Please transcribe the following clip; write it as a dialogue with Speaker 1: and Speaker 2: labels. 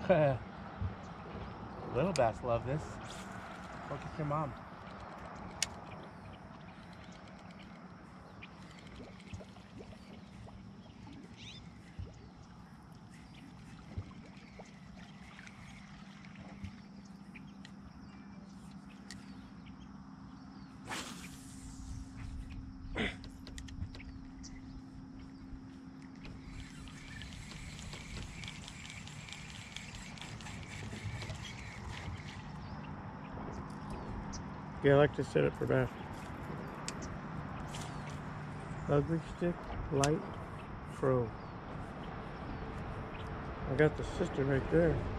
Speaker 1: Little bass love this. Look at your mom.
Speaker 2: Yeah, I like to set it for bass. Ugly stick, light, pro. I got the sister right there.